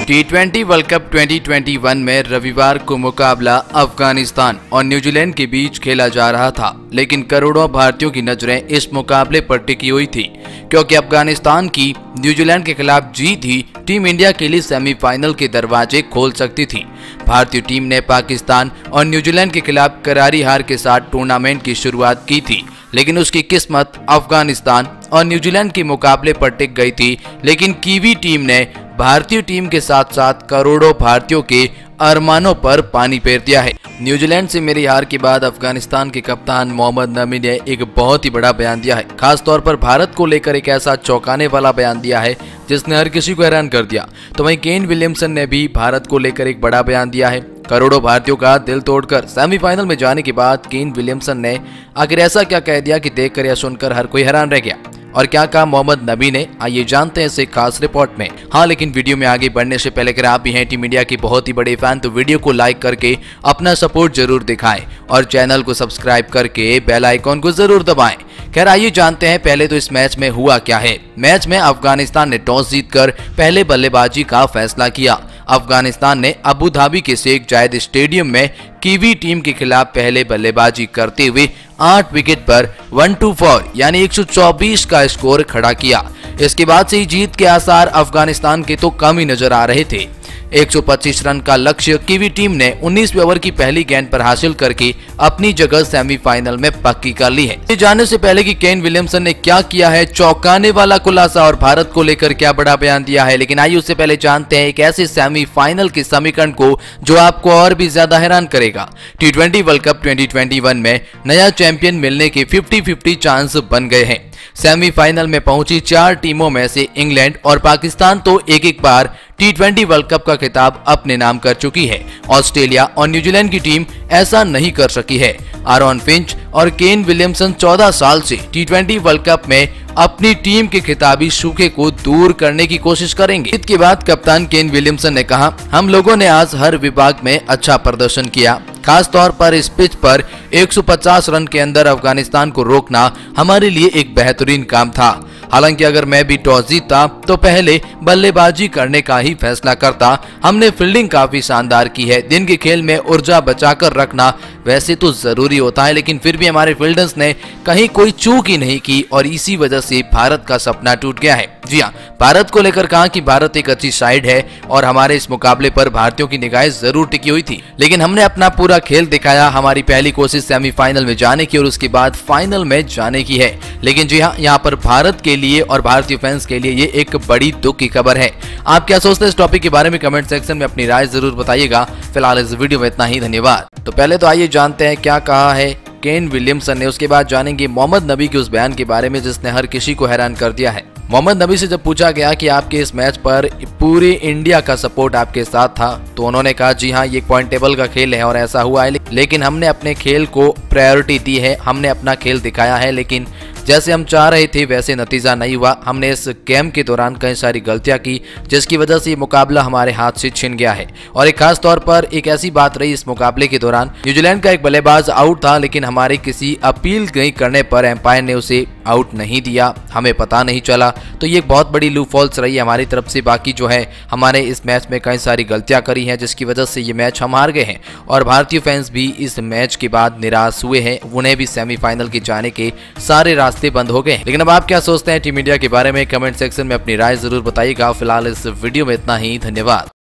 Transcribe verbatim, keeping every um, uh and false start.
T twenty world cup twenty twenty one में रविवार को मुकाबला अफगानिस्तान और न्यूजीलैंड के बीच खेला जा रहा था, लेकिन करोड़ों भारतीयों की नजरें इस मुकाबले पर टिकी हुई थी, क्योंकि अफगानिस्तान की न्यूजीलैंड के खिलाफ जीत ही टीम इंडिया के लिए सेमीफाइनल के दरवाजे खोल सकती थी। भारतीय टीम ने पाकिस्तान और न्यूजीलैंड के खिलाफ करारी हार के साथ टूर्नामेंट की शुरुआत की थी, लेकिन उसकी किस्मत अफगानिस्तान और न्यूजीलैंड के मुकाबले पर टिक गई थी। लेकिन कीवी टीम ने भारतीय टीम के साथ साथ करोड़ों भारतीयों के अरमानों पर पानी फेर दिया है। न्यूजीलैंड से मेरी हार के बाद अफगानिस्तान के कप्तान मोहम्मद नबी ने एक बहुत ही बड़ा बयान दिया है, खास तौर पर भारत को लेकर एक ऐसा चौंकाने वाला बयान दिया है जिसने हर किसी को हैरान कर दिया। तो वहीं केन विलियमसन ने भी भारत को लेकर एक बड़ा बयान दिया है। करोड़ों भारतीयों का दिल तोड़कर सेमीफाइनल में जाने के बाद केन विलियमसन ने आखिर ऐसा क्या कह दिया कि देखकर या सुनकर हर कोई हैरान रह गया। और क्या कहा मोहम्मद नबी ने, आइए जानते हैं इसे खास रिपोर्ट में। हाँ, लेकिन वीडियो में आगे बढ़ने से पहले अगर आप भी हैं टीम इंडिया के बहुत ही बड़े फैन तो वीडियो को लाइक करके अपना सपोर्ट जरूर दिखाएं और चैनल को सब्सक्राइब करके बेल आइकॉन को जरूर दबाएं। खैर आइए जानते हैं पहले तो इस मैच में हुआ क्या है। मैच में अफगानिस्तान ने टॉस जीतकर पहले बल्लेबाजी का फैसला किया। अफगानिस्तान ने अबू धाबी के शेख जायद स्टेडियम में कीवी टीम के खिलाफ पहले बल्लेबाजी करते हुए आठ विकेट पर एक सौ चौबीस यानी एक सौ चौबीस का स्कोर खड़ा किया। इसके बाद से ही जीत के आसार अफगानिस्तान के तो कम ही नजर आ रहे थे। एक सौ पच्चीस रन का लक्ष्य कीवी टीम ने उन्नीसवें ओवर की पहली गेंद पर हासिल करके अपनी जगह सेमीफाइनल में पक्की कर ली है। ये जानने से पहले कि केन विलियमसन ने क्या किया है चौंकाने वाला खुलासा और भारत को लेकर क्या बड़ा बयान दिया है, लेकिन आइए उससे पहले जानते हैं एक ऐसे सेमीफाइनल के समीकरण को जो आपको और भी ज्यादा हैरान करेगा। T twenty world cup twenty twenty one में नया चैंपियन मिलने के फिफ्टी फिफ्टी चांस बन गए हैं। सेमीफाइनल में पहुंची चार टीमों में से इंग्लैंड और पाकिस्तान तो एक एक बार टी ट्वेंटी वर्ल्ड कप का खिताब अपने नाम कर चुकी है। ऑस्ट्रेलिया और न्यूजीलैंड की टीम ऐसा नहीं कर सकी है। आरोन फिंच और केन विलियमसन चौदह साल से टी ट्वेंटी वर्ल्ड कप में अपनी टीम के खिताबी सूखे को दूर करने की कोशिश करेंगे। जीत के बाद कप्तान केन विलियमसन ने कहा, हम लोगों ने आज हर विभाग में अच्छा प्रदर्शन किया, खास तौर पर इस पिच पर एक सौ पचास रन के अंदर अफगानिस्तान को रोकना हमारे लिए एक बेहतरीन काम था। हालांकि अगर मैं भी टॉस जीतता तो पहले बल्लेबाजी करने का ही फैसला करता। हमने फील्डिंग काफी शानदार की है। दिन के खेल में ऊर्जा बचाकर रखना वैसे तो जरूरी होता है, लेकिन फिर भी हमारे फील्डर्स ने कहीं कोई चूक ही नहीं की और इसी वजह से भारत का सपना टूट गया है। जी हाँ, भारत को लेकर कहा कि भारत एक अच्छी साइड है और हमारे इस मुकाबले पर भारतीयों की निगाहें जरूर टिकी हुई थी, लेकिन हमने अपना पूरा खेल दिखाया। हमारी पहली कोशिश सेमीफाइनल में जाने की और उसके बाद फाइनल में जाने की है। लेकिन जी हाँ, यहाँ पर भारत के लिए और भारतीय फैंस के लिए ये एक बड़ी दुख की खबर है। आप क्या सोचते हैं इस टॉपिक के बारे में कमेंट सेक्शन में अपनी राय जरूर बताइएगा। फिलहाल इस वीडियो में इतना ही, धन्यवाद। तो पहले तो आइए जानते हैं क्या कहा है केन विलियमसन ने, उसके बाद जानेंगे मोहम्मद नबी के उस बयान के बारे में जिसने हर किसी को हैरान कर दिया है। मोहम्मद नबी से जब पूछा गया कि आपके इस मैच पर पूरे इंडिया का सपोर्ट आपके साथ था, तो उन्होंने कहा जी हाँ, ये पॉइंट टेबल का खेल है और ऐसा हुआ है, लेकिन हमने अपने खेल को प्रायोरिटी दी है, हमने अपना खेल दिखाया है, लेकिन जैसे हम चाह रहे थे वैसे नतीजा नहीं हुआ। हमने इस गेम के दौरान कई सारी गलतियां की जिसकी वजह से ये मुकाबला हमारे हाथ से छिन गया है। और एक खास तौर पर एक ऐसी बात रही इस मुकाबले के दौरान, न्यूजीलैंड का एक बल्लेबाज आउट था, लेकिन हमारे किसी अपील नहीं करने पर एम्पायर ने उसे आउट नहीं दिया, हमें पता नहीं चला। तो ये एक बहुत बड़ी लूप फॉल्स रही हमारी तरफ से। बाकी जो है हमारे इस मैच में कई सारी गलतियां करी हैं जिसकी वजह से ये मैच हम हार गए हैं और भारतीय फैंस भी इस मैच के बाद निराश हुए हैं। उन्हें भी सेमीफाइनल के जाने के सारे रास्ते बंद हो गए। लेकिन अब आप क्या सोचते हैं टीम इंडिया के बारे में कमेंट सेक्शन में अपनी राय जरूर बताइएगा। फिलहाल इस वीडियो में इतना ही, धन्यवाद।